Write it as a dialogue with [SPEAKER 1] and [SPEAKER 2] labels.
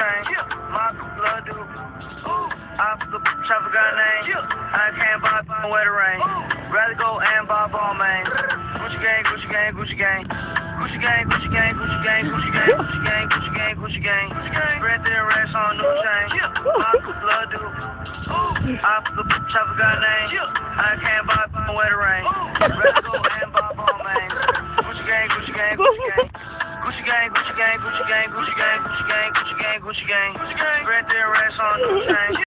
[SPEAKER 1] My blood do. I flip traffic got name. I can't buy where the rain. Rather go and buy ball, man. Gucci gang, Gucci gang, Gucci gang. Gucci gang, Gucci gang, Gucci gang, Gucci gang, Gucci gang, Gucci gang, Gucci gang. Spread their racks on new chain. My blood do. I flip traffic got name. I can't buy where the rain. Rather go and buy ball, man. Gucci gang, Gucci gang, Gucci gang. Gucci gang, Gucci gang, Gucci gang, Gucci gang, Gucci gang, Gucci gang, Gucci gang. Spread their racks on new chain.